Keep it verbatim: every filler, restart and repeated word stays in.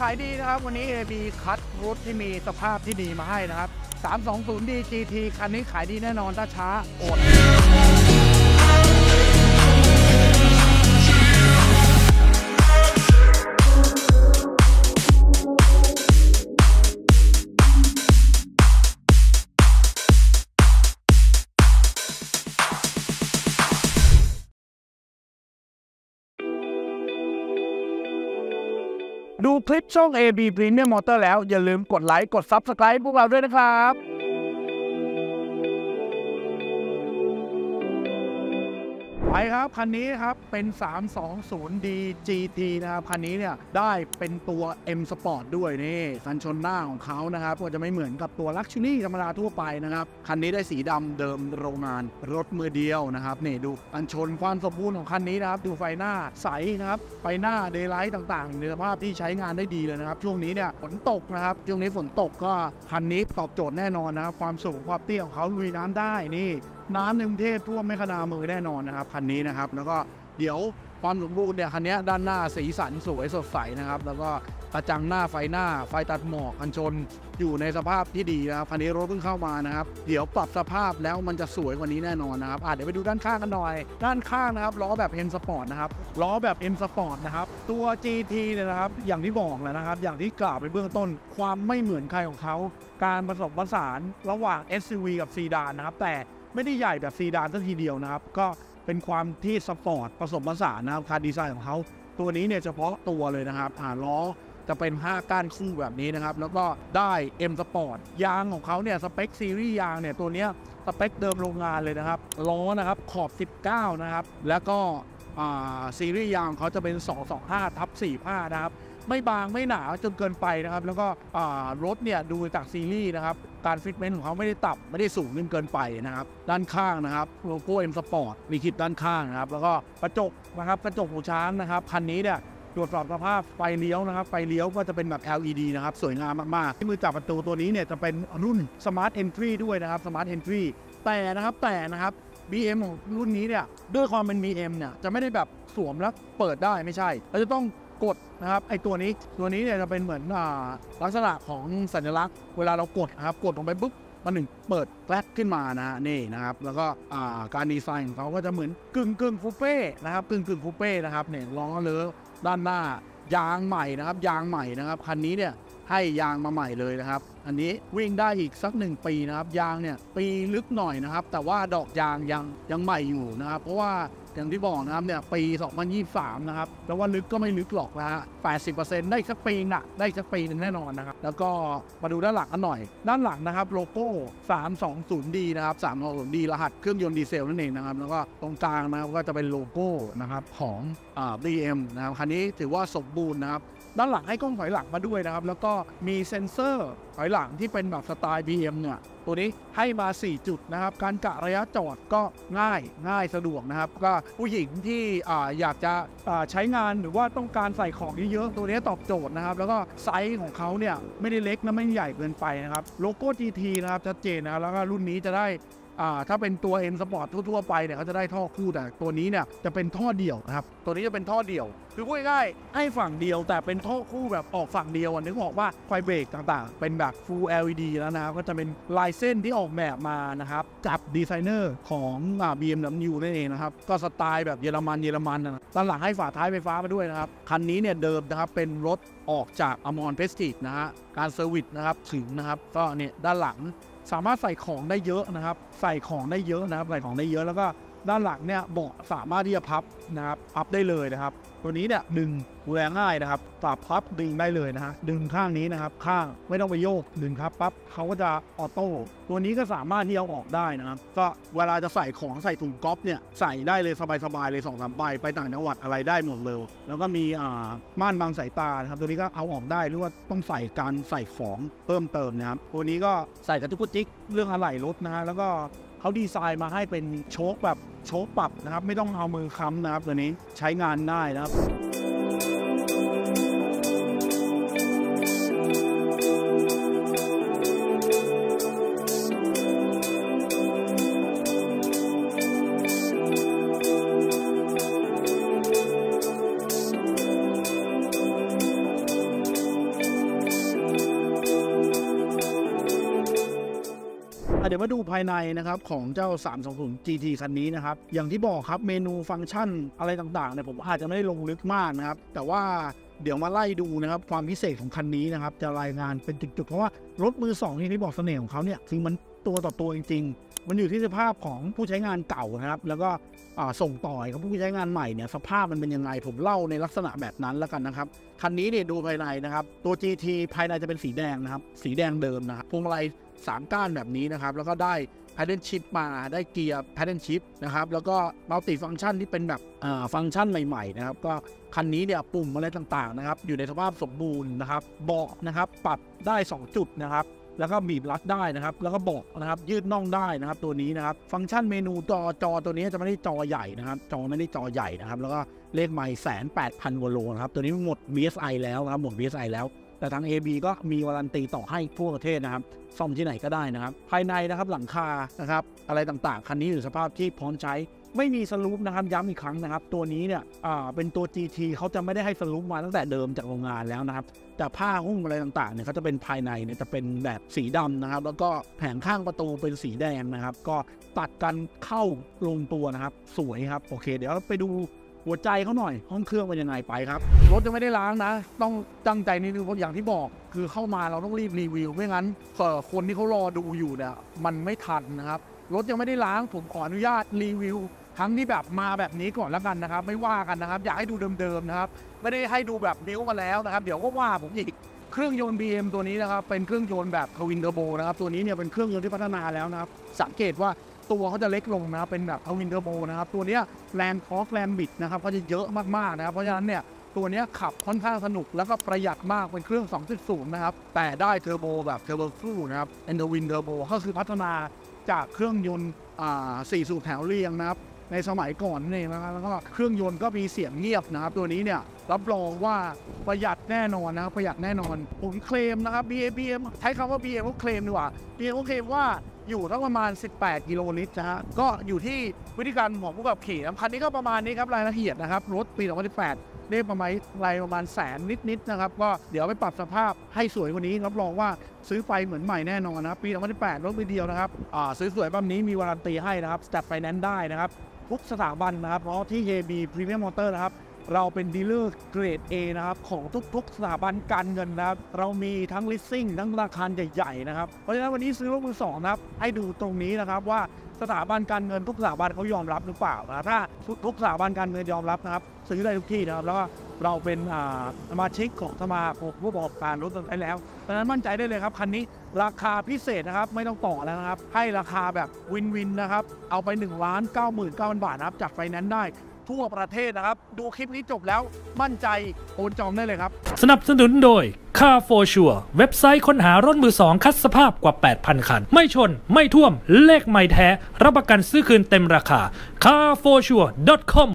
ายดีนะครับวันนี้ เอ บี คัดรถที่มีสภาพที่ดีมาให้นะครับสามสองศูนย์ ดี จี ที คันนี้ขายดีแน่นอนถ้าช้าอดดูคลิปช่อง เอ บี Premium Motor แล้วอย่าลืมกดไลค์กด ซับสไครบ์ พวกเราด้วยนะครับไปครับคันนี้ครับเป็นสามสองศูนย์ ดี จี ที นะครับคันนี้เนี่ยได้เป็นตัว M Sport ด้วยนี่กันชนหน้าของเขานะครับก็จะไม่เหมือนกับตัว Luxury ธรรมดาทั่วไปนะครับคันนี้ได้สีดำเดิมโรงงานรถมือเดียวนะครับนี่ดูกันชนความสมบูรณ์ของคันนี้นะครับดูไฟหน้าใสนะครับไฟหน้าเดย์ไลท์ต่างๆในสภาพที่ใช้งานได้ดีเลยนะครับช่วงนี้เนี่ยฝนตกนะครับช่วงนี้ฝนตกก็คันนี้ตอบโจทย์แน่นอนนะครับความสูงความเตี้ยของเขาลุยน้ำได้นี่น้ำในกรุงเทพท่วมไม่ขนามือแน่นอนนะครับคันนี้นะครับแล้วก็เดี๋ยวความสมบูรณ์เนี่ยคันนี้ด้านหน้าสีสันสวยสดใสนะครับแล้วก็กระจังหน้าไฟหน้าไฟตัดหมอกกันชนอยู่ในสภาพที่ดีนะครับคันนี้รถเพิ่งเข้ามานะครับเดี๋ยวปรับสภาพแล้วมันจะสวยกว่านี้แน่นอนนะครับอ่ะเดี๋ยวไปดูด้านข้างกันหน่อยด้านข้างนะครับล้อแบบ M Sport นะครับล้อแบบ M Sport นะครับตัว จี ที เนี่ยนะครับอย่างที่บอกแหละนะครับอย่างที่กล่าวไปเบื้องต้นความไม่เหมือนใครของเขาการผสมผสานระหว่าง เอส ยู วี กับซีดานนะครับแต่ไม่ได้ใหญ่แบบซีดานซะทีเดียวนะครับก็เป็นความที่สปอร์ตผสมผสานนะครับคาร์ดีไซน์ของเขาตัวนี้เนี่ยเฉพาะตัวเลยนะครับอ่าล้อจะเป็นห้าก้านคู่แบบนี้นะครับแล้วก็ได้ M Sport ยางของเขาเนี่ยสเปคซีรีส์ยางเนี่ยตัวเนี้ยสเปคเดิมโรงงานเลยนะครับล้อนะครับขอบสิบเก้านะครับแล้วก็ซีรีส์ยางเขาจะเป็นสองสองห้าทับสี่สิบห้านะครับไม่บางไม่หนาจนเกินไปนะครับแล้วก็รถเนี่ยดูจากซีรีส์นะครับการฟิตเมนต์ของเขาไม่ได้ต่ำไม่ได้สูงจนเกินไปนะครับด้านข้างนะครับโลโก้ M Sport มีคลิปด้านข้างนะครับแล้วก็กระจกนะครับกระจกหูช้างนะครับคันนี้เนี่ยตรวจสอบสภาพไฟเลี้ยวนะครับไฟเลี้ยวก็จะเป็นแบบ แอล อี ดี นะครับสวยงามมากๆที่มือจับประตูตัวนี้เนี่ยจะเป็นรุ่น Smart Entry ด้วยนะครับ Smart Entry แต่นะครับแต่นะครับ บี เอ็ม ของรุ่นนี้เนี่ยด้วยความเป็น บี เอ็ม เนี่ยจะไม่ได้แบบสวมแล้วเปิดได้ไม่ใช่เราจะต้องกดนะครับไอตัวนี้ตัวนี้เนี่ยจะเป็นเหมือนลักษณะของสัญลักษณ์เวลาเรากดนะครับกดลงไปปุ๊บมันหนึ่งเปิดแกลกขึ้นมานะนี่นะครับแล้วก็การดีไซน์ของเขาก็จะเหมือนกึ่งกึ่งคูเป้นะครับกึ่งกึ่งคูเป้นะครับเนี่ยล้อเลอะด้านหน้ายางใหม่นะครับยางใหม่นะครับคันนี้เนี่ยให้ยางมาใหม่เลยนะครับอันนี้วิ่งได้อีกสักหนึ่งปีนะครับยางเนี่ยปีลึกหน่อยนะครับแต่ว่าดอกยางยังยังใหม่อยู่นะครับเพราะว่าอย่างที่บอกนะครับเนี่ยปีสองพันยี่สิบสามนะครับแล้วว่าลึกก็ไม่ลึกหรอกนะฮะ แปดสิบเปอร์เซ็นต์ ได้สักปีน่ะได้สักปีนึงแน่นอนนะครับแล้วก็มาดูด้านหลังกันหน่อยด้านหลังนะครับโลโก้สามสองศูนย์ ดี นะครับสามสองศูนย์ ดี รหัสเครื่องยนต์ดีเซลนั่นเองนะครับแล้วก็ตรงกลางนะครับก็จะเป็นโลโก้นะครับของอ่า บี เอ็ม นะครับคันนี้ถือว่าสมบูรณ์นะครับด้านหลังให้กล้องถอยหลังมาด้วยนะครับแล้วก็มีเซ็นเซอร์ถอยหลังที่เป็นแบบสไตล์ บี เอ็ม เนี่ยตัวนี้ให้มาสี่จุดนะครับการกะระยะจอดก็ง่ายง่ายสะดวกนะครับก็ผู้หญิงที่อ่าอยากจะอ่าใช้งานหรือว่าต้องการใส่ของเยอะๆตัวนี้ตอบโจทย์นะครับแล้วก็ไซส์ของเขาเนี่ยไม่ได้เล็กและไม่ใหญ่เกินไปนะครับโลโก้ จี ที นะครับชัดเจนนะแล้วก็รุ่นนี้จะได้อ่าถ้าเป็นตัว M Sport ทั่วๆไปเนี่ยเขาจะได้ท่อคู่แต่ตัวนี้เนี่ยจะเป็นท่อเดี่ยวนะครับตัวนี้จะเป็นท่อเดี่ยวคือพูดง่ายๆให้ฝั่งเดียวแต่เป็นท่อคู่แบบออกฝั่งเดียวนึกออกว่าไฟเบรกต่างๆเป็นแบบ Full แอล อี ดี แล้วนะครับก็จะเป็นลายเส้นที่ออกแบบมานะครับกับดีไซเนอร์ของอ่า บี เอ็ม ดับเบิลยู นั่นเองนะครับก็สไตล์แบบเยอรมันเยอรมันนะด้านหลังให้ฝาท้ายไฟฟ้ามาด้วยนะครับคันนี้เนี่ยเดิมนะครับเป็นรถออกจากอมรเพสติกนะฮะการเซอร์วิสนะครับถึงนะครับก็เนี่ยด้านหลังสามารถใส่ของได้เยอะนะครับใส่ของได้เยอะนะครับใส่ของได้เยอะแล้วก็ด้านหลังเนี่ยเบาะสามารถที่จะพับนะครับพับได้เลยนะครับตัวนี้เนี่ยดึงดูแลง่ายนะครับปรับพับดึงได้เลยนะฮะดึงข้างนี้นะครับข้างไม่ต้องไปโยกดึงครับปั๊บเขาก็จะออโต้ตัวนี้ก็สามารถที่เอาออกได้นะครับก็เวลาจะใส่ของใส่ถุงก๊อฟเนี่ยใส่ได้เลยสบายๆเลยสองสามใบไปต่างจังหวัดอะไรได้หมดเลยแล้วก็มีอ่าม่านบังสายตานะครับตัวนี้ก็เอาออกได้หรือว่าต้องใส่การใส่ของเพิ่มเติมนะครับตัวนี้ก็ใส่กระจุกกระจิกเรื่องอะไหล่รถนะฮะแล้วก็เขาดีไซน์มาให้เป็นโชคแบบโชคปรับนะครับไม่ต้องเอามือค้ำนะครับตัวนี้ใช้งานได้นะครับยวมาดูภายในนะครับของเจ้าสามสองศูนย์ จี ที คันนี้นะครับอย่างที่บอกครับเมนูฟังก์ชันอะไรต่างๆเนี่ยผมอาจจะไม่ได้ลงลึกมากนะครับแต่ว่าเดี๋ยวมาไล่ดูนะครับความพิเศษของคันนี้นะครับจะรายงานเป็นจุดๆเพราะว่ารถมือสองที่ที่บอกเสน่ห์ของเขาเนี่ยคือมันตัวต่อตัวจริงๆมันอยู่ที่สภาพของผู้ใช้งานเก่านะครับแล้วก็ส่งต่อกับผู้ใช้งานใหม่เนี่ยสภาพมันเป็นยังไงผมเล่าในลักษณะแบบนั้นแล้วกันนะครับคันนี้เนี่ยดูภายในนะครับตัว จี ที ภายในจะเป็นสีแดงนะครับสีแดงเดิมนะครับพวงมาลัยสามก้านแบบนี้นะครับแล้วก็ได้ Paddle Shift มาได้เกียร์ Paddle Shift นะครับแล้วก็มัลติฟังก์ชันที่เป็นแบบฟังก์ชันใหม่ๆนะครับก็คันนี้เนี่ยปุ่มอะไรต่างๆนะครับอยู่ในสภาพสมบูรณ์นะครับเบาะนะครับปรับได้สองจุดนะครับแล้วก็บีบรัดได้นะครับแล้วก็เบาะนะครับยืดน่องได้นะครับตัวนี้นะครับฟังก์ชันเมนูจอจอตัวนี้จะไม่ได้จอใหญ่นะครับจอไม่ได้จอใหญ่นะครับแล้วก็เลขไมล์แสนแปดพันกว่าโลนะครับตัวนี้หมด บี เอส ไอ แล้วนะครับหมด บี เอส ไอ แล้วแต่ทาง เอ บี ก็มีวารันตีต่อให้ทั่วประเทศนะครับซ่อมที่ไหนก็ได้นะครับภายในนะครับหลังคานะครับอะไรต่างๆคันนี้อยู่สภาพที่พร้อมใช้ไม่มีสลูปนะครับย้ำอีกครั้งนะครับตัวนี้เนี่ยอ่าเป็นตัว จี ที เขาจะไม่ได้ให้สลูปมาตั้งแต่เดิมจากโรงงานแล้วนะครับแต่ผ้าหุ้มอะไรต่างๆเนี่ยเขาจะเป็นภายในเนี่ยจะเป็นแบบสีดำนะครับแล้วก็แผงข้างประตูเป็นสีแดงนะครับก็ตัดกันเข้าลงตัวนะครับสวยครับโอเคเดี๋ยวไปดูหัวใจเขาหน่อยห้องเครื่องเป็นยังไงไปครับรถจะไม่ได้ล้างนะต้องตั้งใจนิดนึงเพราะอย่างที่บอกคือเข้ามาเราต้องรีบรีวิวไม่งั้นคนที่เขารอดูอยู่เนี่ยมันไม่ทันนะครับรถยังไม่ได้ล้างผมขออนุญาตรีวิวทั้งที่แบบมาแบบนี้ก่อนแล้วกันนะครับไม่ว่ากันนะครับอยากให้ดูเดิมๆนะครับไม่ได้ให้ดูแบบบิ้วมาแล้วนะครับเดี๋ยวก็ว่าผมอีกเครื่องยนต์ บี เอ็ม ตัวนี้นะครับเป็นเครื่องยนต์แบบทวินเทอร์โบนะครับตัวนี้เนี่ยเป็นเครื่องยนต์ที่พัฒนาแล้วนะครับสังเกตว่าตัวเขาจะเล็กลงนะครับเป็นแบบทวินเทอร์โบนะครับตัวนี้แรงทอร์กแรงบิดนะครับเขาจะเยอะมากๆนะครับเพราะฉะนั้นเนี่ยตัวนี้ขับค่อนข้างสนุกแล้วก็ประหยัดมากเป็นเครื่อง สองจุดศูนย์ นะครับแต่ได้เทอร์โบแบบเทอร์โบฟูนะครับเอ็นเทอร์วินเทอร์โบก็คือพัฒนาจากเครื่องยนต์สี่สูบแถวเรียงนะครับในสมัยก่อนนี่นะครับแล้วก็เครื่องยนต์ก็มีเสียงเงียบนะครับตัวนี้เนี่ยรับรองว่าประหยัดแน่นอนนะครับประหยัดแน่นอนผมเคลมนะครับ บี เอ็ม บี เอ็ม ใช้คำว่า บี เอ็ม เขาเคลมดีกว่า บี เอ็ม เขาเคลมว่าอยู่ทั้งประมาณสิบแปดกิโลลิตรนะฮะก็อยู่ที่วิธีการของผู้ขับขี่คันนี้ก็ประมาณนี้ครับรายละเอียดนะครับรถปีสองพันสิบแปดได้ประมาณรายประมาณแสนนิดๆนะครับก็เดี๋ยวไปปรับสภาพให้สวยกว่านี้รับรองว่าซื้อไปเหมือนใหม่แน่นอนนะครับปีสองพันสิบแปดรถปีเดียวนะครับอ่าสวยๆแบบนี้มีวารันตีให้นะครับสแตทไฟแนนซ์ได้นะครับทุกสถาบันนะครับเพราะที่ เอ บี Premium Motor นะครับเราเป็นดีลเลอร์เกรด A นะครับของทุกๆสถาบันการเงินนะครับเรามีทั้ง leasing ทั้งธนาคารใหญ่ๆนะครับเพราะฉะนั้นวันนี้ซื้อรถมือสองนะครับให้ดูตรงนี้นะครับว่าสถาบันการเงินทุกสถาบันเขายอมรับหรือเปล่านะถ้าทุกสถาบันการเงินยอมรับนะครับซื้อได้ทุกที่นะครับแล้วก็เราเป็นสมาชิกของสมาคมผู้ประกอบการรถได้แล้วเพราะฉะนั้นมั่นใจได้เลยครับคันนี้ราคาพิเศษนะครับไม่ต้องต่อแล้วนะครับให้ราคาแบบวินวินนะครับเอาไป หนึ่งล้านเก้าหมื่นเก้าพัน บาทนะครับจากไฟแนนซ์ได้ทั่วประเทศนะครับดูคลิปนี้จบแล้วมั่นใจโอนจองได้เลยครับสนับสนุนโดย Car for Sure เว็บไซต์ค้นหารถมือสองคัดสภาพกว่า แปดพัน คันไม่ชนไม่ท่วมเลขไม่แท้รับประกันซื้อคืนเต็มราคา คาร์ โฟร์ ชัวร์ ดอท คอม